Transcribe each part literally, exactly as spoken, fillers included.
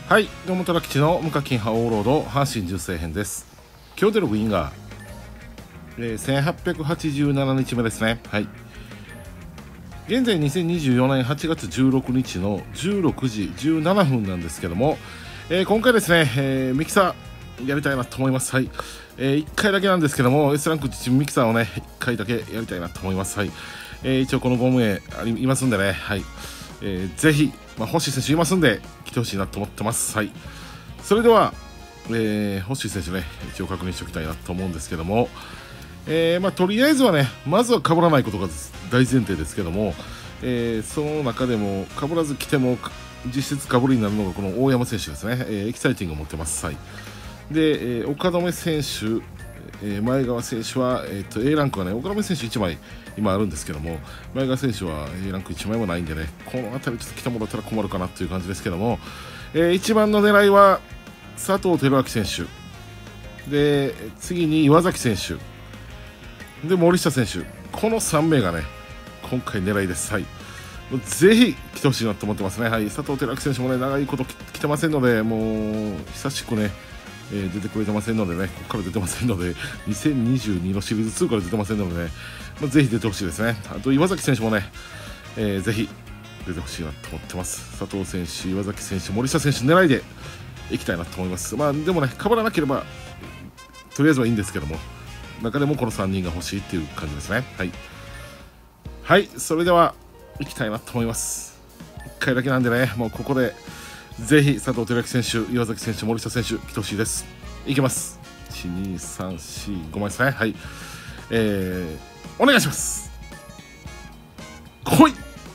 はい、どうも虎吉の無課金覇王ロード阪神純正編です。今日出る部員が、えー、せんはっぴゃくはちじゅうななにちめですね。はい。現在にせんにじゅうよねんはちがつじゅうろくにちのじゅうろくじじゅうななふんなんですけども、えー、今回ですね、えー、ミキサーやりたいなと思います。はい。えー、いっかいだけなんですけども S ランク自身ミキサーをねいっかいだけやりたいなと思います。はい。えー、一応このごむいありいますんでね、はい。えー、ぜひ、まあ、欲しい選手いますんで来てほしいなと思ってます。はい。それでは、えー、欲しい選手ね一応確認しておきたいなと思うんですけども、えーまあ、とりあえずはねまずは被らないことが大前提ですけども、えー、その中でも被らず来ても実質被りになるのがこの大山選手ですね。えー、エキサイティングを持ってます。はい。で、えー、岡留選手、えー、前川選手は、えー、と A ランクがね岡留選手いちまい今あるんですけども、前川選手は A ランクいちまいもないんでね、この辺りちょっと来てもらったら困るかなという感じですけども、えー、一番の狙いは佐藤輝明選手で、次に岩崎選手で森下選手、このさんめいがね今回狙いです。はい。ぜひ来てほしいなと思ってますね。はい。佐藤輝明選手もね長いこと来てませんので、もう久しくねえー、出てくれてませんのでね、ここから出てませんので、にせんにじゅうにのシリーズツーから出てませんのでね、まあ、ぜひ出てほしいですね。あと岩崎選手もね、えー、ぜひ出てほしいなと思ってます。佐藤選手、岩崎選手、森下選手狙いでいきたいなと思います。まあでもね、被らなければとりあえずはいいんですけども、中でもこのさんにんが欲しいっていう感じですね。はい。はい、それでは行きたいなと思います。いっかいだけなんでね、もうここで。ぜひ佐藤輝明選手、岩崎選手、森下選手来てほしいです。いきます。いち、に、さん、よん、ごまいですね。はい。えー、お願いします。来い。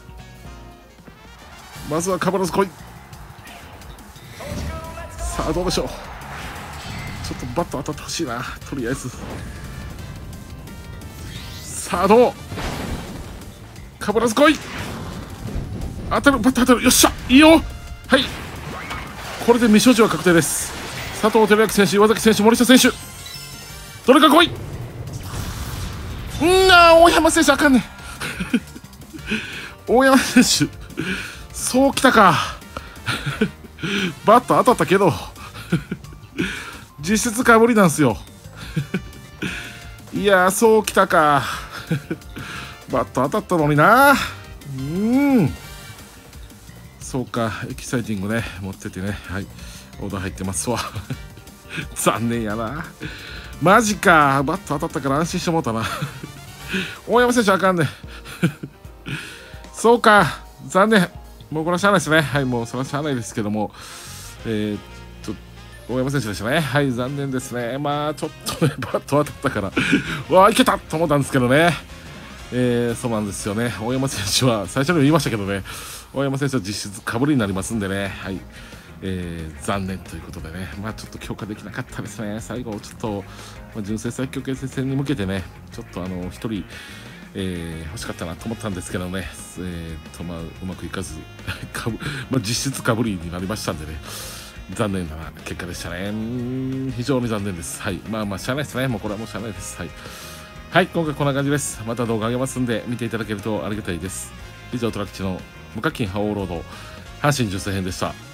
まずはかばらず来い。さあどうでしょう。ちょっとバット当たってほしいな。とりあえず。さあどう。かばらず来い。当たる、バット当たる。よっしゃ。いいよ。はい。これで未所持は確定です。佐藤輝明選手、岩崎選手、森下選手、どれか来い。んな大山選手あかんね大山選手そうきたかバット当たったけど実質かぶりなんすよいやーそうきたかバット当たったのにな。うんそうか、エキサイティングね持っててね、はい、オーダー入ってますわ残念やな。マジか、バット当たったから安心してもうたな大山選手あかんねそうか、残念。もうこれはしゃあないですね。はい、もうそれはしゃあないですけども、えー、っと大山選手でしたね。はい、残念ですね。まあちょっとねバット当たったからうわいけたと思ったんですけどね。えー、そうなんですよね。大山選手は最初にも言いましたけどね、大山選手は実質かぶりになりますんでね、はい、えー、残念ということでね、まあちょっと強化できなかったですね。最後ちょっと、まあ、純正最強決定戦に向けてね、ちょっとあの一人、えー、欲しかったなと思ったんですけどね、えーとまあ、うまくいかずかぶ、まあ、実質かぶりになりましたんでね、残念な結果でしたね。非常に残念です。はい、まあまあしゃあないですね。もうこれはもうしゃあないです。はい。はい、今回こんな感じです。また動画上げますんで見ていただけるとありがたいです。以上、虎吉の無課金覇王ロード阪神純正編でした。